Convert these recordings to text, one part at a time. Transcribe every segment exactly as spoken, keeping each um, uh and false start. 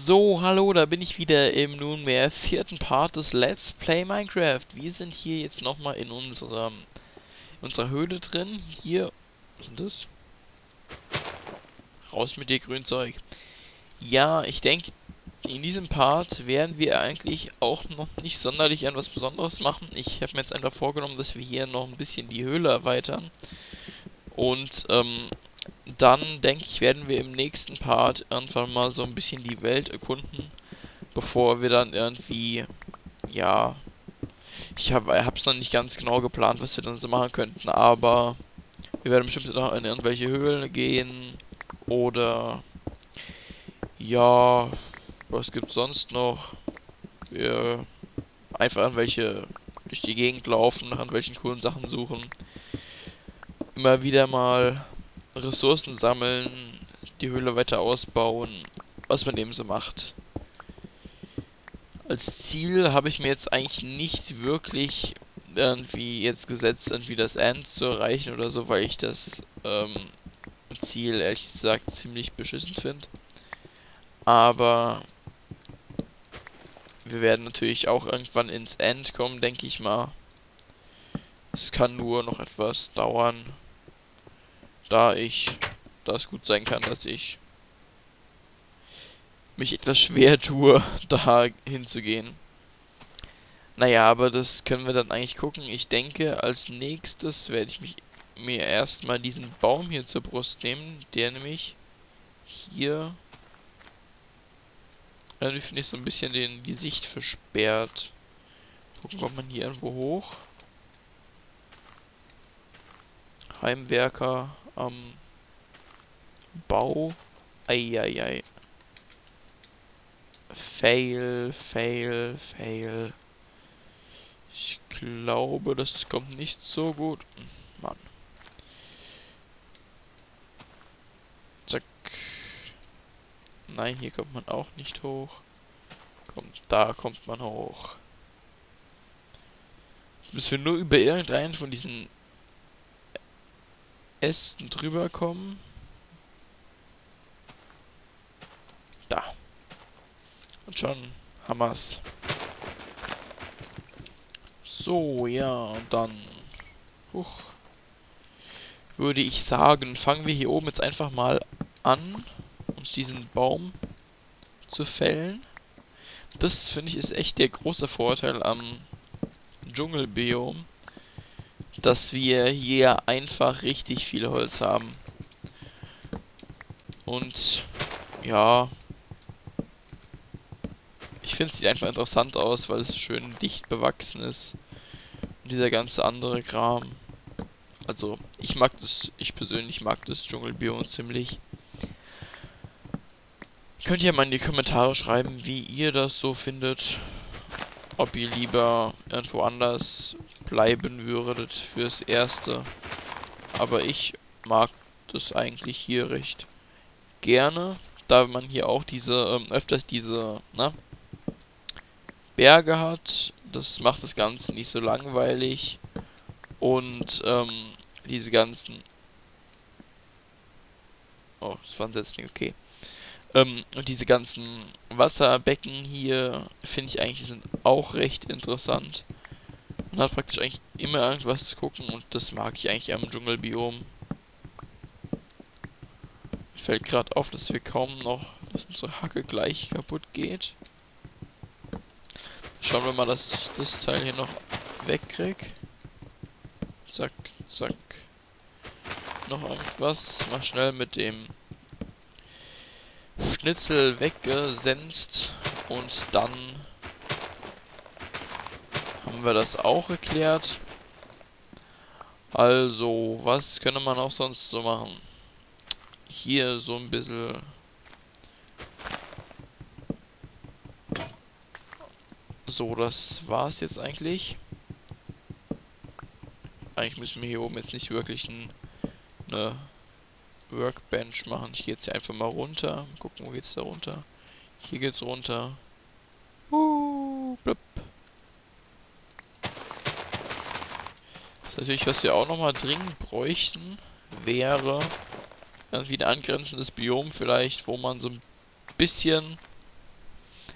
So, hallo, da bin ich wieder im nunmehr vierten Part des Let's Play Minecraft. Wir sind hier jetzt nochmal in unserem, in unserer Höhle drin. Hier, was ist das? Raus mit dir, Grünzeug. Ja, ich denke, in diesem Part werden wir eigentlich auch noch nicht sonderlich an was Besonderes machen. Ich habe mir jetzt einfach vorgenommen, dass wir hier noch ein bisschen die Höhle erweitern. Und, ähm, dann denke ich, werden wir im nächsten Part irgendwann mal so ein bisschen die Welt erkunden, bevor wir dann irgendwie, ja, ich habe es noch nicht ganz genau geplant, was wir dann so machen könnten, aber wir werden bestimmt noch in irgendwelche Höhlen gehen oder, ja, was gibt's sonst noch? Wir einfach irgendwelche durch die Gegend laufen, nach irgendwelchen coolen Sachen suchen, immer wieder mal Ressourcen sammeln, die Höhle weiter ausbauen, was man eben so macht. Als Ziel habe ich mir jetzt eigentlich nicht wirklich irgendwie jetzt gesetzt, irgendwie das End zu erreichen oder so, weil ich das ähm, Ziel ehrlich gesagt ziemlich beschissen finde. Aber wir werden natürlich auch irgendwann ins End kommen, denke ich mal. Es kann nur noch etwas dauern, da ich, da es gut sein kann, dass ich mich etwas schwer tue, da hinzugehen. Naja, aber das können wir dann eigentlich gucken. Ich denke, als nächstes werde ich mich mir erstmal diesen Baum hier zur Brust nehmen, der nämlich hier, irgendwie finde ich so ein bisschen den, die Sicht versperrt. Gucken, kommt man hier irgendwo hoch. Heimwerker am Bau. Eieiei. Fail, fail, fail. Ich glaube, das kommt nicht so gut. Mann. Zack. Nein, hier kommt man auch nicht hoch. Kommt, da kommt man hoch. Jetzt müssen wir nur über irgendeinen von diesen Ästen drüber kommen. Da. Und schon haben wir's. So, ja, dann huch, würde ich sagen, fangen wir hier oben jetzt einfach mal an, uns diesen Baum zu fällen. Das, finde ich, ist echt der große Vorteil am Dschungelbiom, dass wir hier einfach richtig viel Holz haben. Und, ja, ich finde es sieht einfach interessant aus, weil es schön dicht bewachsen ist. Und dieser ganze andere Kram. Also, ich mag das, ich persönlich mag das Dschungelbiom ziemlich. Könnt ihr mal in die Kommentare schreiben, wie ihr das so findet. Ob ihr lieber irgendwo anders bleiben würdet fürs Erste. Aber ich mag das eigentlich hier recht gerne, da man hier auch diese, ähm, öfters diese, ne, Berge hat. Das macht das Ganze nicht so langweilig. Und, ähm, diese ganzen... Oh, das war ein Setzling, okay. Ähm, und diese ganzen Wasserbecken hier, finde ich eigentlich, sind auch recht interessant. Man hat praktisch eigentlich immer irgendwas zu gucken und das mag ich eigentlich am Dschungelbiom. Mir fällt gerade auf, dass wir kaum noch, dass unsere Hacke gleich kaputt geht. Schauen wir mal, dass ich das Teil hier noch wegkrieg. Zack, zack. Noch irgendwas. Mal schnell mit dem Schnitzel weggesenzt. Und dann haben wir das auch erklärt. Also, was könnte man auch sonst so machen? Hier so ein bisschen... So, das war's jetzt eigentlich. Eigentlich müssen wir hier oben jetzt nicht wirklich ein, eine Workbench machen. Ich gehe jetzt hier einfach mal runter. Gucken, wo geht's da runter? Hier geht's runter. Uh, blub. Das natürlich, was wir auch nochmal dringend bräuchten, wäre irgendwie ein angrenzendes Biom vielleicht, wo man so ein bisschen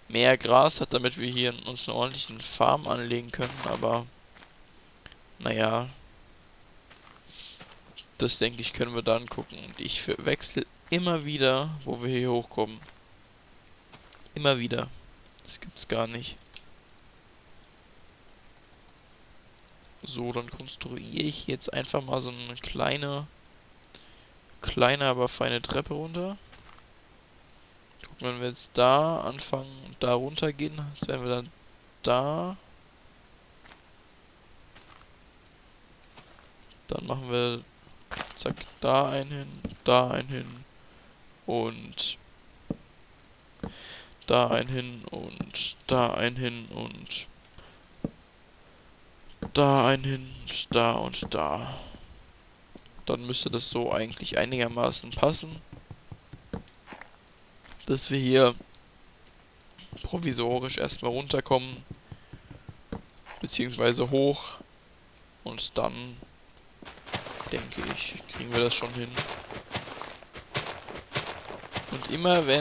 mehr Gras hat, damit wir hier uns eine ordentliche Farm anlegen können, aber naja, das denke ich, können wir dann gucken. Und ich wechsle immer wieder, wo wir hier hochkommen. Immer wieder. Das gibt's gar nicht. So, dann konstruiere ich jetzt einfach mal so eine kleine, kleine, aber feine Treppe runter. Gucken, wenn wir jetzt da anfangen und da runter gehen, das wären wir dann da. Dann machen wir, zack, da einen hin, da einen hin und da einen hin und da einen hin und da einen hin und da und da. Dann müsste das so eigentlich einigermaßen passen, dass wir hier provisorisch erstmal runterkommen, beziehungsweise hoch, und dann denke ich, kriegen wir das schon hin. Und immer wenn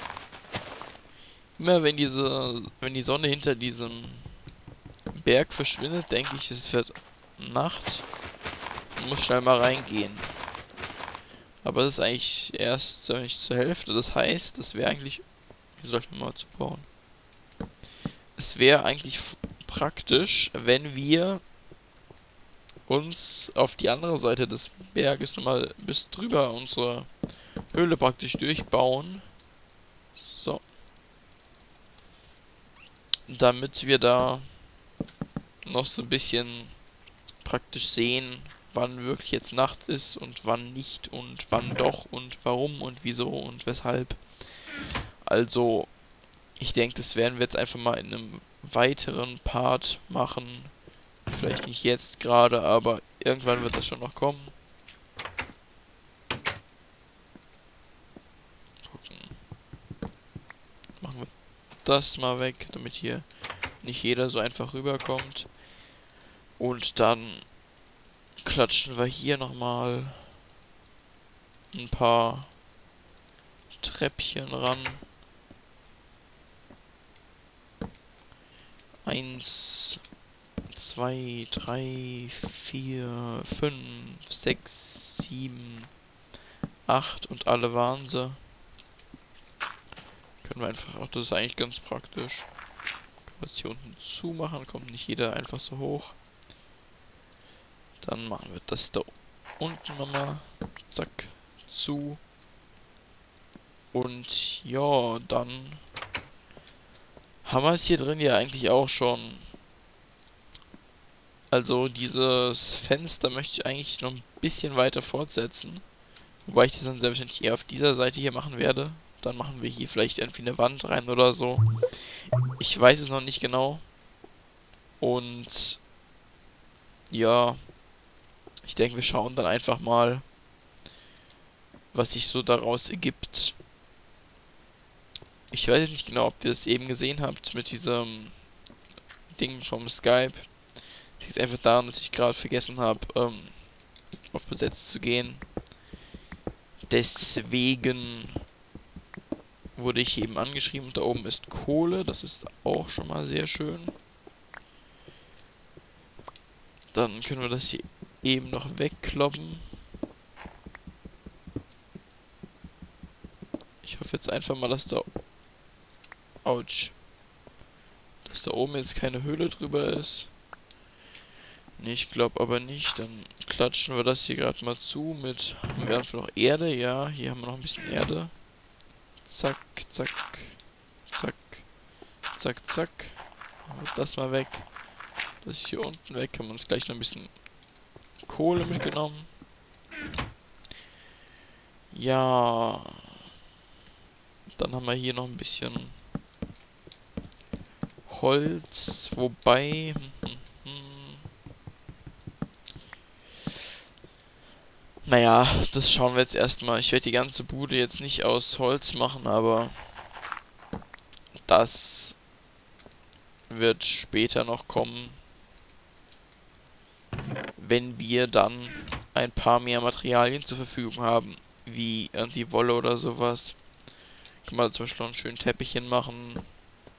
immer wenn diese wenn die Sonne hinter diesem Berg verschwindet, denke ich, es wird Nacht. Ich muss schnell mal reingehen. Aber es ist eigentlich erst äh, nicht zur Hälfte. Das heißt, es wäre eigentlich... Hier sollten wir mal zubauen. Es wäre eigentlich praktisch, wenn wir uns auf die andere Seite des Berges nochmal bis drüber unsere Höhle praktisch durchbauen. So. Damit wir da noch so ein bisschen praktisch sehen, wann wirklich jetzt Nacht ist und wann nicht und wann doch und warum und wieso und weshalb. Also, ich denke, das werden wir jetzt einfach mal in einem weiteren Part machen. Vielleicht nicht jetzt gerade, aber irgendwann wird das schon noch kommen. Gucken. Machen wir das mal weg, damit hier nicht jeder so einfach rüberkommt. Und dann klatschen wir hier nochmal ein paar Treppchen ran. Eins, zwei, drei, vier, fünf, sechs, sieben, acht und alle waren sie. Können wir einfach, auch das ist eigentlich ganz praktisch. Können wir es hier unten zumachen, kommt nicht jeder einfach so hoch. Dann machen wir das da unten nochmal, zack, zu. Und ja, dann haben wir es hier drin ja eigentlich auch schon. Also dieses Fenster möchte ich eigentlich noch ein bisschen weiter fortsetzen. Wobei ich das dann sehr wahrscheinlich eher auf dieser Seite hier machen werde. Dann machen wir hier vielleicht irgendwie eine Wand rein oder so. Ich weiß es noch nicht genau. Und ja, ich denke, wir schauen dann einfach mal, was sich so daraus ergibt. Ich weiß jetzt nicht genau, ob ihr das eben gesehen habt mit diesem Ding vom Skype. Das liegt einfach daran, dass ich gerade vergessen habe, ähm, auf besetzt zu gehen. Deswegen wurde ich eben angeschrieben. Da oben ist Kohle, das ist auch schon mal sehr schön. Dann können wir das hier eben noch wegkloppen. Ich hoffe jetzt einfach mal, dass da... Autsch. Dass da oben jetzt keine Höhle drüber ist. Ne, ich glaube aber nicht. Dann klatschen wir das hier gerade mal zu mit... Haben wir einfach noch Erde? Ja, hier haben wir noch ein bisschen Erde. Zack, zack, zack, zack, zack. Machen wir das mal weg. Das ist hier unten weg. Haben wir uns gleich noch ein bisschen Kohle mitgenommen. Ja. Dann haben wir hier noch ein bisschen Holz. Wobei... Hm, hm, hm. Naja, das schauen wir jetzt erstmal. Ich werde die ganze Bude jetzt nicht aus Holz machen, aber das wird später noch kommen, wenn wir dann ein paar mehr Materialien zur Verfügung haben, wie irgendwie Wolle oder sowas. Kann man zum Beispiel noch einen schönen Teppich hinmachen.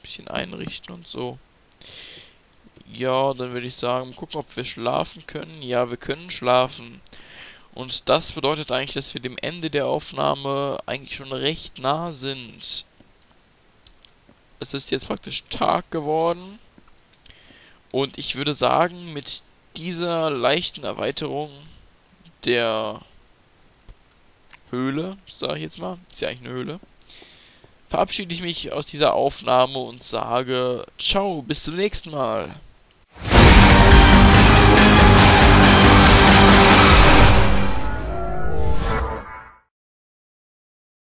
bisschen einrichten und so. Ja, dann würde ich sagen, gucken, ob wir schlafen können. Ja, wir können schlafen. Und das bedeutet eigentlich, dass wir dem Ende der Aufnahme eigentlich schon recht nah sind. Es ist jetzt praktisch Tag geworden. Und ich würde sagen, mit dieser leichten Erweiterung der Höhle, sage ich jetzt mal, ist ja eigentlich eine Höhle, verabschiede ich mich aus dieser Aufnahme und sage ciao, bis zum nächsten Mal.